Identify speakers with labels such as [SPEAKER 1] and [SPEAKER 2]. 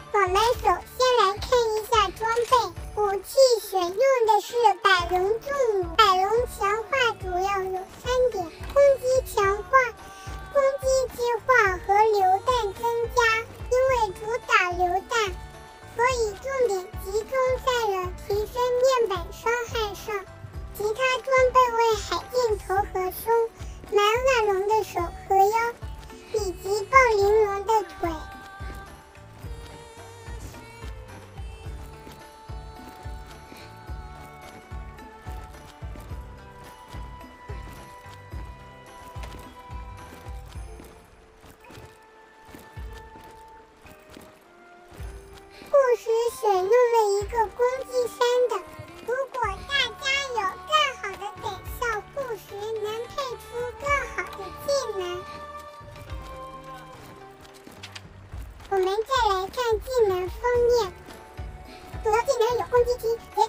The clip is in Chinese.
[SPEAKER 1] 我们首先来看一下装备。武器选用的是百龙重弩，百龙强化主要有3点：攻击强化、攻击计划和榴弹增加。因为主打榴弹，所以重点集中在了提升面板伤害上。其他装备为海箭头和胸、蓝瓦龙的手和腰，以及暴鳞龙的腿。护石选用了一个攻击3的，如果大家有更好的等效护石，能配出更好的技能。我们再来看技能封面，主要技能有攻击踢、截